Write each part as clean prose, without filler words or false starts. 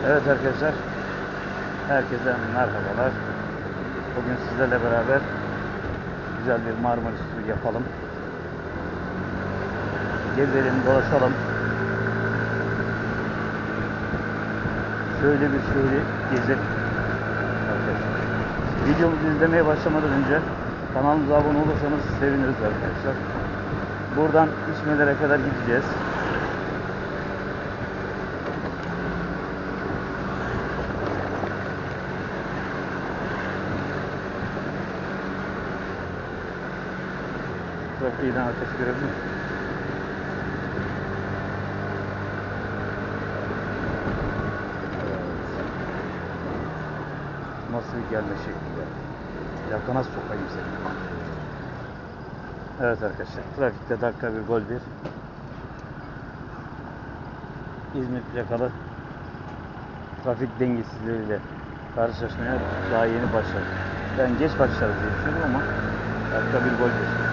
Evet arkadaşlar, herkese merhabalar. Bugün sizlerle beraber güzel bir Marmaris turu yapalım. Gezelim, dolaşalım. Şöyle bir şehri gezelim arkadaşlar. Videomuzu izlemeye başlamadan önce kanalımıza abone olursanız seviniriz arkadaşlar. Buradan İçmelere kadar gideceğiz. Trafiğden ateş görebilir miyim? Nasıl bir gelme şekli ya? Yakana sokayım seni. Evet arkadaşlar, trafikte dakika bir gol bir. İzmir plakalı trafik dengesizliğiyle karşılaşmaya daha yeni başladık. Ben geç başlarız diye düşünüyorum ama dakika bir gol bir.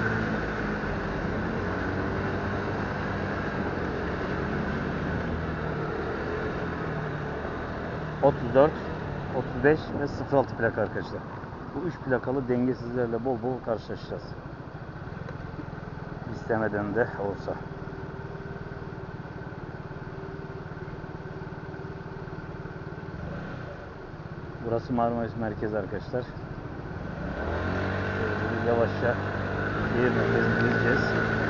34, 35 ve 06 plaka arkadaşlar. Bu 3 plakalı dengesizlerle bol bol karşılaşacağız. İstemeden de olsa. Burası Marmaris merkez arkadaşlar. Yavaşça şehir merkezine gideceğiz.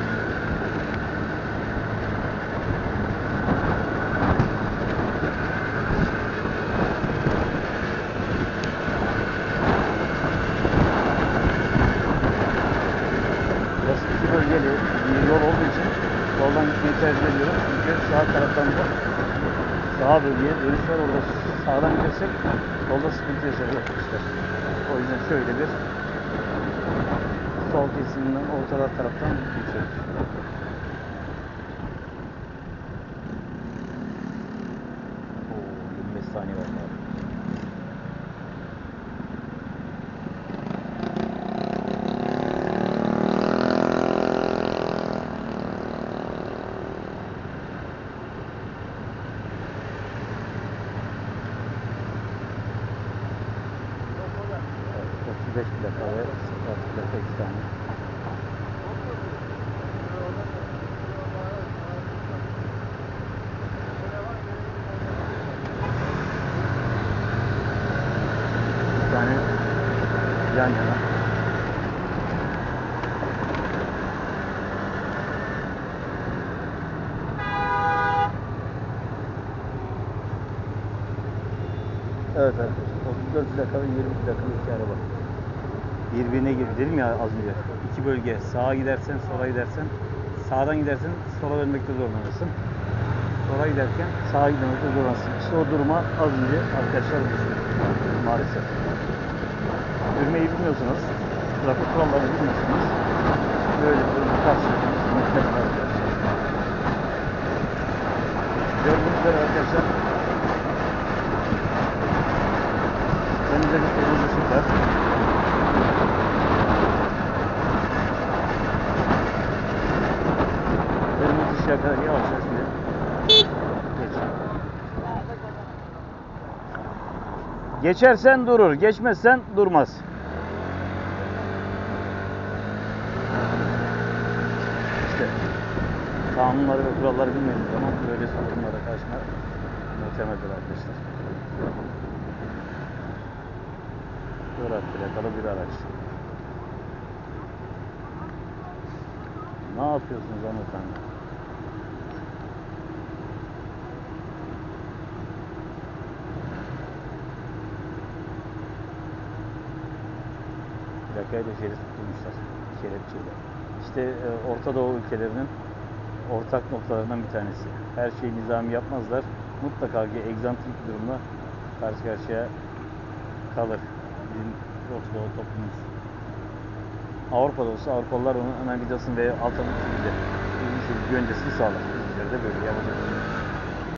Burası iki bölgeli bir yol olduğu için soldan gitmeyi tercih ediyorum. Çünkü sağ taraftan da sağ bölgeye dönüş var. Orada sağdan gidersek solda sıkıntı yaşarız arkadaşlar. O yüzden şöyle bir sol kesiminden orta taraftan geçiyoruz. Oo, 25 saniye var. Evet, 35 plaka ve 06 plaka 2 tane. Bir tane yan yana. Evet arkadaşlar, 34 plaka ve 20 plakalı iki araba. Birbirine girdi dedim ya az önce. İki bölge. Sağa gidersen, sola gidersen, sağdan gidersen sola dönmekte zorlanırsın. Sola giderken sağa gitmekte zorlanırsın. İşte o duruma az önce arkadaşlar düştü. Maalesef. Yürümeyi bilmiyorsunuz. Trafik kurallarını bilmiyorsunuz. Böyle bir karşılaşmamız muhtemelen arkadaşlar. Gördüğünüz üzere arkadaşlar. Önümüzde bir kırmızı ışık var. Kırmızı ışığa kadar yavaş yavaş geç. Geçersen durur, geçmezsen durmaz. İşte kanunları ve kuralları bilmediğiniz zaman böyle sorunlara karşıma muhtemeldir arkadaşlar. Irak plakalı bir araç. Ne yapıyorsunuz hanımefendi? Plakayı da şerit tutmuşlar. Kelepçeyle. İşte Orta Doğu ülkelerinin ortak noktalarından bir tanesi. Her şeyi nizami yapmazlar. Mutlaka ki egzantrik bir durumla karşı karşıya kalır. Bizim Orta Doğu toplumumuz. Avrupa'da olsa Avrupalılar onun hemen vidasını veya alternatif şekilde güvencesini sağlar. Bizlerde böyle yapacak.